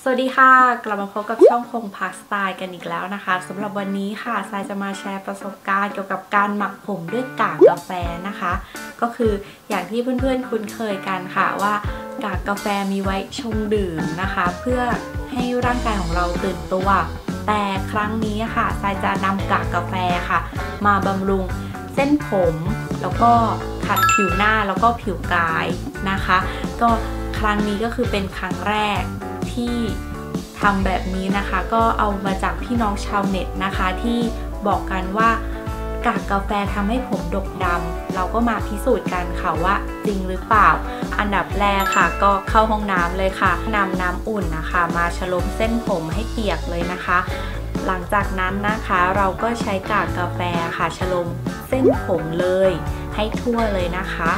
สวัสดีค่ะกลับมาพบกับช่องคงพักสไตล์กันอีกแล้วนะคะสำหรับวันนี้ค่ะทรายจะมาแชร์ประสบการณ์เกี่ยวกับการหมักผมด้วยกากกาแฟนะคะก็คืออย่างที่เพื่อนๆคุ้นเคยกันค่ะว่ากากกาแฟมีไว้ชงดื่มนะคะเพื่อให้ร่างกายของเราตื่นตัวแต่ครั้งนี้ค่ะทรายจะนำกากกาแฟค่ะมาบำรุงเส้นผมแล้วก็ขัดผิวหน้าแล้วก็ผิวกายนะคะก็ครั้งนี้ก็คือเป็นครั้งแรกที่ทำแบบนี้นะคะก็เอามาจากพี่น้องชาวเน็ตนะคะที่บอกกันว่ากากกาแฟทำให้ผมดกดำเราก็มาพิสูจน์กันค่ะว่าจริงหรือเปล่าอันดับแรกค่ะก็เข้าห้องน้ำเลยค่ะนำน้ำอุ่นนะคะมาฉลมเส้นผมให้เปียกเลยนะคะหลังจากนั้นนะคะเราก็ใช้กากกาแฟค่ะฉลมเส้นผมเลยให้ทั่วเลยนะคะ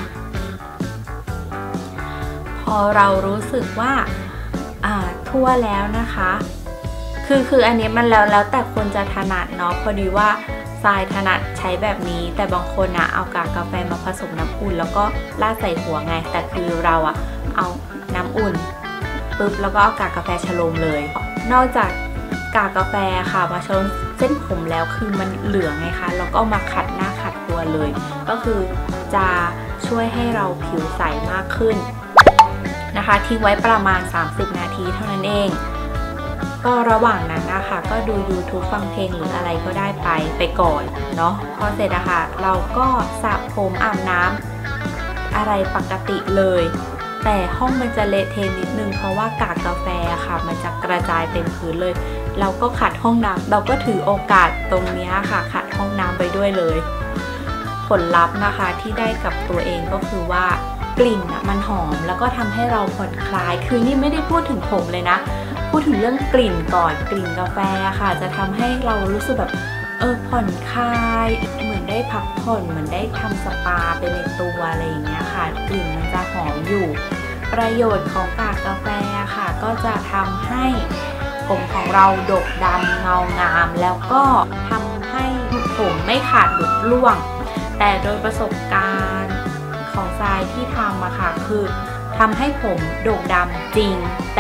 พอเรารู้สึกว่าทั่วแล้วนะคะคืออันนี้มันแล้วแต่คนจะถนัดเนาะพอดีว่าทรายถนัดใช้แบบนี้แต่บางคนนะเอากากกาแฟมาผสมน้ำอุ่นแล้วก็ราดใส่หัวไงแต่คือเราเอาน้ำอุ่นปุ๊บแล้วก็เอากากกาแฟฉลมเลยนอกจากกากกาแฟค่ะมาฉลมเส้นผมแล้วคือมันเหลืองไงคะแล้วก็มาขัดหน้าขัดตัวเลยก็คือจะช่วยให้เราผิวใสมากขึ้นนะคะทิ้งไว้ประมาณ30นาทีเท่านั้นเองก็ระหว่างนั้นนะคะก็ดู YouTube ฟังเพลงหรืออะไรก็ได้ไปก่อนเนาะพอเสร็จนะคะเราก็สระผมอาบน้ำอะไรปกติเลยแต่ห้องมันจะเละเทะนิดนึงเพราะว่ากากกาแฟค่ะมันจะกระจายเต็มพื้นเลยเราก็ขัดห้องน้ำเราก็ถือโอกาสตรงนี้ค่ะขัดห้องน้ำไปด้วยเลยผลลัพธ์นะคะที่ได้กับตัวเองก็คือว่ากลิ่นมันหอมแล้วก็ทำให้เราผ่อนคลายคือนี่ไม่ได้พูดถึงผมเลยนะพูดถึงเรื่องกลิ่นก่อนกลิ่นกาแฟค่ะจะทำให้เรารู้สึกแบบผ่อนคลายเหมือนได้พักผ่อนเหมือนได้ทำสปาไปในตัวอะไรอย่างเงี้ยค่ะกลิ่นมันจะหอมอยู่ประโยชน์ของกากกาแฟค่ะก็จะทำให้ผมของเราดกดำเงางามแล้วก็ทำให้ผมไม่ขาดหลุดร่วงแต่โดยประสบการณ์ของทรายที่ทำอะค่ะคือทำให้ผมโด่งดำจริง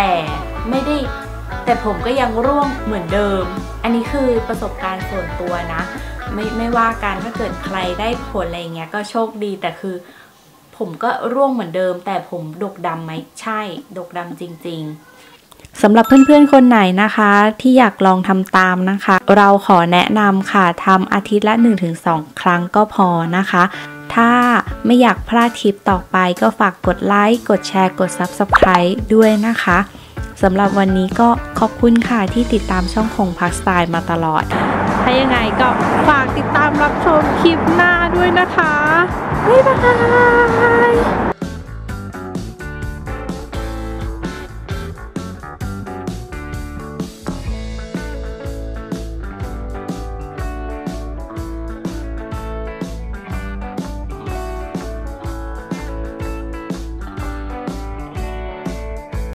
แต่ผมก็ยังร่วงเหมือนเดิมอันนี้คือประสบการณ์ส่วนตัวนะไม่ว่ากันถ้าเกิดใครได้ผลอะไรเงี้ยก็โชคดีแต่คือผมก็ร่วงเหมือนเดิมแต่ผมดกดำไหมใช่ดกดำจริงๆสำหรับเพื่อนๆคนไหนนะคะที่อยากลองทำตามนะคะเราขอแนะนำค่ะทำอาทิตย์ละ 1-2 ครั้งก็พอนะคะถ้าไม่อยากพลาดคลิปต่อไปก็ฝากกดไลค์กดแชร์กด Subscribe ด้วยนะคะสำหรับวันนี้ก็ขอบคุณค่ะที่ติดตามช่องคงพักสไตล์มาตลอดถ้ายังไงก็ฝากติดตามรับชมคลิปหน้าด้วยนะคะบ๊ายบาย